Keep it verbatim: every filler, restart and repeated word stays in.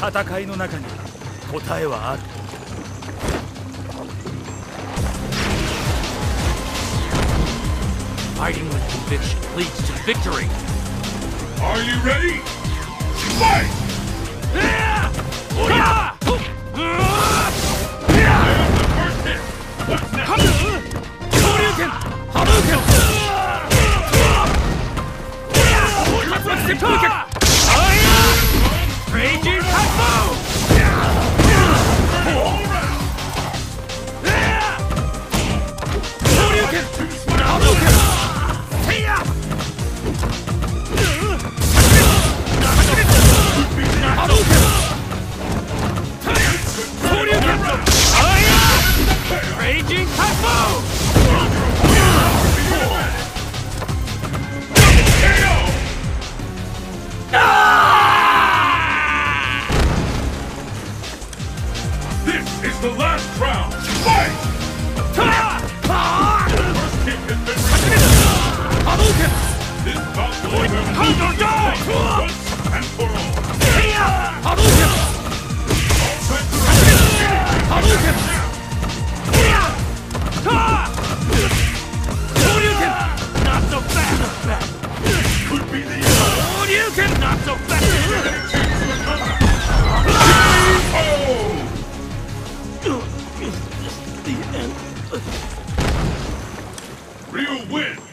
戦いの中に答えはある。 Fighting with conviction leads to victory. Are you ready? Fight! Yeah! Yeah! There's the first hit. What's next? Shoryuken! Hadouken! Raging Cosmo! Shoryuken! Hadouken! Hadouken! Shoryuken! Raging Cosmo! This is the last round. Fight! First kick has been received. Hadouken! This bout will determine who Counter die! once and for all. Hadouken! Hadouken! Shoryuken! Not so fast! Could be the end. Shoryuken! Not so fast! Oh! The end. Ryu wins.